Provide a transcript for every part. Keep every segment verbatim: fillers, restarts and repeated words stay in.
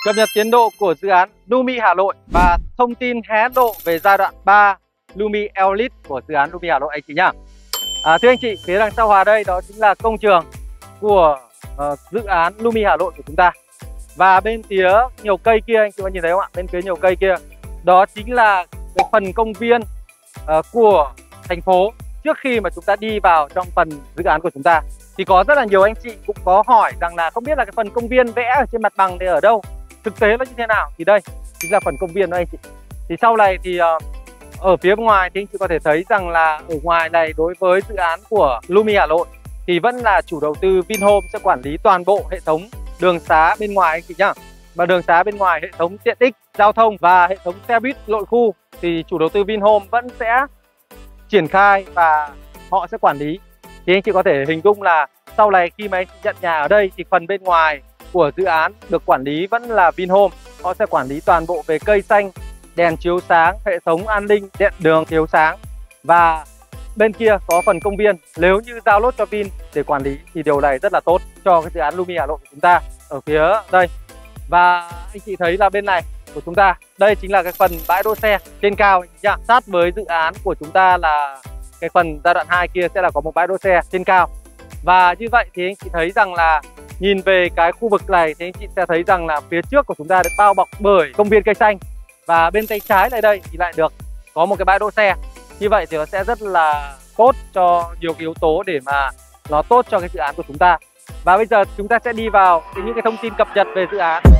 cập nhật tiến độ của dự án Lumi Hà Nội và thông tin hé lộ về giai đoạn ba Lumi Elite của dự án Lumi Hà Nội anh chị nhá. À, thưa anh chị, phía đằng sau Hòa đây đó chính là công trường của uh, dự án Lumi Hà Nội của chúng ta. Và bên phía nhiều cây kia anh chị có nhìn thấy không ạ? Bên phía nhiều cây kia đó chính là cái phần công viên uh, của thành phố. Trước khi mà chúng ta đi vào trong phần dự án của chúng ta thì có rất là nhiều anh chị cũng có hỏi rằng là không biết là cái phần công viên vẽ ở trên mặt bằng này ở đâu, thực tế nó như thế nào. Thì đây chính là phần công viên đó anh chị. Thì sau này thì uh, ở phía ngoài thì anh chị có thể thấy rằng là ở ngoài này đối với dự án của Lumi Hà Nội thì vẫn là chủ đầu tư Vinhome sẽ quản lý toàn bộ hệ thống đường xá bên ngoài anh chị nhá. Và đường xá bên ngoài, hệ thống tiện ích giao thông và hệ thống xe buýt nội khu thì chủ đầu tư Vinhome vẫn sẽ triển khai và họ sẽ quản lý. Thì anh chị có thể hình dung là sau này khi mà anh chị nhận nhà ở đây thì phần bên ngoài của dự án được quản lý vẫn là Vinhome. Họ sẽ quản lý toàn bộ về cây xanh, đèn chiếu sáng, hệ thống an ninh, điện đường chiếu sáng. Và bên kia có phần công viên. Nếu như giao lốt cho Vin để quản lý thì điều này rất là tốt cho cái dự án Lumi Hà Nội của chúng ta ở phía đây. Và anh chị thấy là bên này của chúng ta, đây chính là cái phần bãi đỗ xe trên cao anh chị nhá. Sát với dự án của chúng ta là cái phần giai đoạn hai kia sẽ là có một bãi đỗ xe trên cao. Và như vậy thì anh chị thấy rằng là nhìn về cái khu vực này thì anh chị sẽ thấy rằng là phía trước của chúng ta được bao bọc bởi công viên cây xanh. Và bên tay trái này đây thì lại được có một cái bãi đỗ xe. Như vậy thì nó sẽ rất là tốt cho nhiều cái yếu tố để mà nó tốt cho cái dự án của chúng ta. Và bây giờ chúng ta sẽ đi vào những cái thông tin cập nhật về dự án.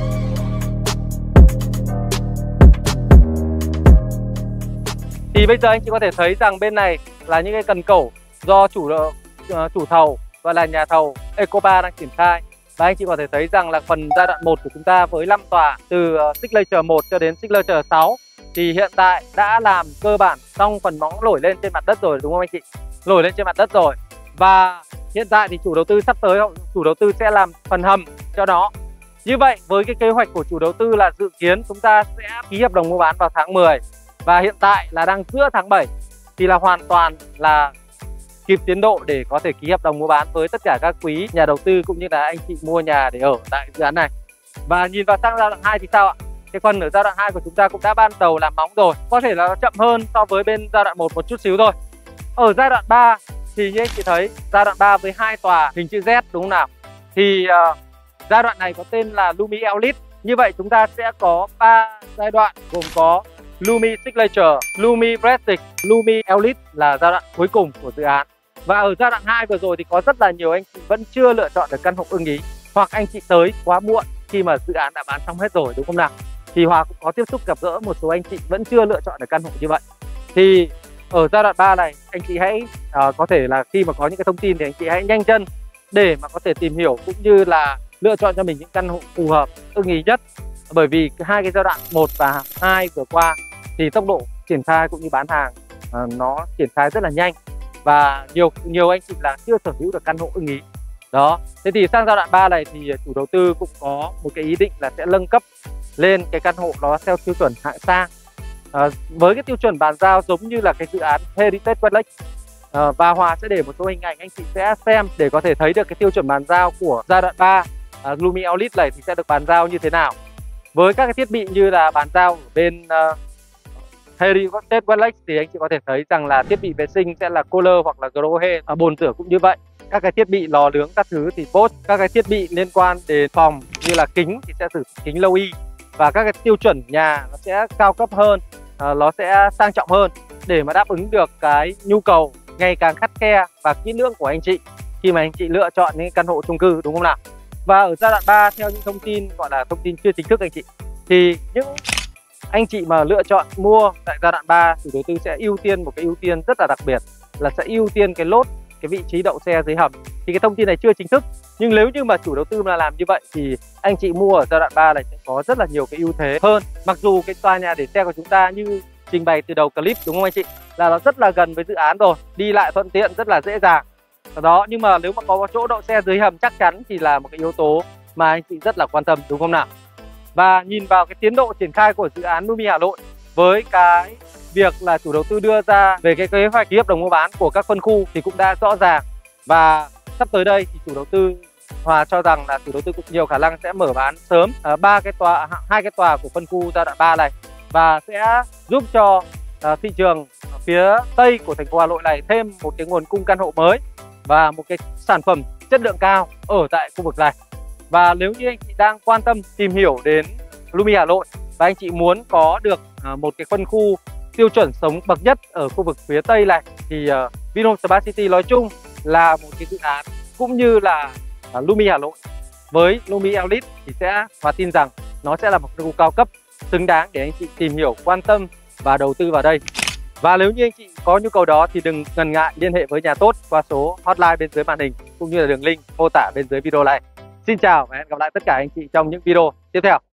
Thì bây giờ anh chị có thể thấy rằng bên này là những cái cần cẩu do chủ uh, chủ thầu gọi là nhà thầu Ecopa đang triển khai. Và anh chị có thể thấy rằng là phần giai đoạn một của chúng ta với năm tòa từ uh, Signature một cho đến Signature sáu thì hiện tại đã làm cơ bản xong phần móng nổi lên trên mặt đất rồi, đúng không anh chị? Nổi lên trên mặt đất rồi. Và hiện tại thì chủ đầu tư sắp tới chủ đầu tư sẽ làm phần hầm cho nó. Như vậy với cái kế hoạch của chủ đầu tư là dự kiến chúng ta sẽ ký hợp đồng mua bán vào tháng mười. Và hiện tại là đang giữa tháng bảy thì là hoàn toàn là kịp tiến độ để có thể ký hợp đồng mua bán với tất cả các quý nhà đầu tư cũng như là anh chị mua nhà để ở tại dự án này. Và nhìn vào sang giai đoạn hai thì sao ạ? Cái phần ở giai đoạn hai của chúng ta cũng đã ban đầu làm móng rồi. Có thể là nó chậm hơn so với bên giai đoạn một một chút xíu thôi. Ở giai đoạn ba thì như anh chị thấy giai đoạn ba với hai tòa hình chữ Z đúng không nào? Thì uh, giai đoạn này có tên là Lumi Elite. Như vậy chúng ta sẽ có ba giai đoạn gồm có Lumi Signature, Lumi Prestige, Lumi Elite là giai đoạn cuối cùng của dự án. Và ở giai đoạn hai vừa rồi thì có rất là nhiều anh chị vẫn chưa lựa chọn được căn hộ ưng ý, hoặc anh chị tới quá muộn khi mà dự án đã bán xong hết rồi đúng không nào? Thì Hòa cũng có tiếp xúc gặp gỡ một số anh chị vẫn chưa lựa chọn được căn hộ như vậy. Thì ở giai đoạn ba này anh chị hãy uh, có thể là khi mà có những cái thông tin thì anh chị hãy nhanh chân để mà có thể tìm hiểu cũng như là lựa chọn cho mình những căn hộ phù hợp ưng ý nhất. Bởi vì hai cái giai đoạn một và hai vừa qua thì tốc độ triển khai cũng như bán hàng uh, nó triển khai rất là nhanh. Và nhiều nhiều anh chị là chưa sở hữu được căn hộ ưng ý. Đó. Thế thì sang giai đoạn ba này thì chủ đầu tư cũng có một cái ý định là sẽ nâng cấp lên cái căn hộ đó theo tiêu chuẩn hạng sang. À, với cái tiêu chuẩn bàn giao giống như là cái dự án Heritage Westlake. À, và Hòa sẽ để một số hình ảnh anh chị sẽ xem để có thể thấy được cái tiêu chuẩn bàn giao của giai đoạn ba à, Lumi Elite này thì sẽ được bàn giao như thế nào. Với các cái thiết bị như là bàn giao ở bên uh, Heritage Westlake thì anh chị có thể thấy rằng là thiết bị vệ sinh sẽ là Kohler hoặc là Grohe, à, bồn rửa cũng như vậy. Các cái thiết bị lò nướng các thứ thì Bosch, các cái thiết bị liên quan đến phòng như là kính thì sẽ sử dụng kính Low E. Và các cái tiêu chuẩn nhà nó sẽ cao cấp hơn, à, nó sẽ sang trọng hơn để mà đáp ứng được cái nhu cầu ngày càng khắt khe và kỹ lưỡng của anh chị khi mà anh chị lựa chọn những căn hộ chung cư đúng không nào? Và ở giai đoạn ba theo những thông tin gọi là thông tin chưa chính thức anh chị thì những anh chị mà lựa chọn mua tại giai đoạn ba chủ đầu tư sẽ ưu tiên một cái ưu tiên rất là đặc biệt là sẽ ưu tiên cái lốt, cái vị trí đậu xe dưới hầm. Thì cái thông tin này chưa chính thức, nhưng nếu như mà chủ đầu tư mà làm như vậy thì anh chị mua ở giai đoạn ba này sẽ có rất là nhiều cái ưu thế hơn. Mặc dù cái tòa nhà để xe của chúng ta như trình bày từ đầu clip đúng không anh chị, là nó rất là gần với dự án rồi, đi lại thuận tiện rất là dễ dàng đó, nhưng mà nếu mà có chỗ đậu xe dưới hầm chắc chắn thì là một cái yếu tố mà anh chị rất là quan tâm đúng không nào? Và nhìn vào cái tiến độ triển khai của dự án Lumi Hà Nội với cái việc là chủ đầu tư đưa ra về cái kế hoạch ký hợp đồng mua bán của các phân khu thì cũng đã rõ ràng. Và sắp tới đây thì chủ đầu tư uh, Hòa cho rằng là chủ đầu tư cũng nhiều khả năng sẽ mở bán sớm ba uh, cái tòa hai cái tòa của phân khu giai đoạn ba này, và sẽ giúp cho uh, thị trường phía Tây của thành phố Hà Nội này thêm một cái nguồn cung căn hộ mới và một cái sản phẩm chất lượng cao ở tại khu vực này. Và nếu như anh chị đang quan tâm tìm hiểu đến Lumi Hà Nội và anh chị muốn có được uh, một cái phân khu tiêu chuẩn sống bậc nhất ở khu vực phía Tây này, thì uh, Vinhomes Smart City nói chung là một cái dự án, cũng như là uh, Lumi Hà Nội với Lumi Elite thì sẽ và tin rằng nó sẽ là một phân khu cao cấp xứng đáng để anh chị tìm hiểu, quan tâm và đầu tư vào đây. Và nếu như anh chị có nhu cầu đó thì đừng ngần ngại liên hệ với Nhà Tốt qua số hotline bên dưới màn hình cũng như là đường link mô tả bên dưới video này. Xin chào và hẹn gặp lại tất cả anh chị trong những video tiếp theo.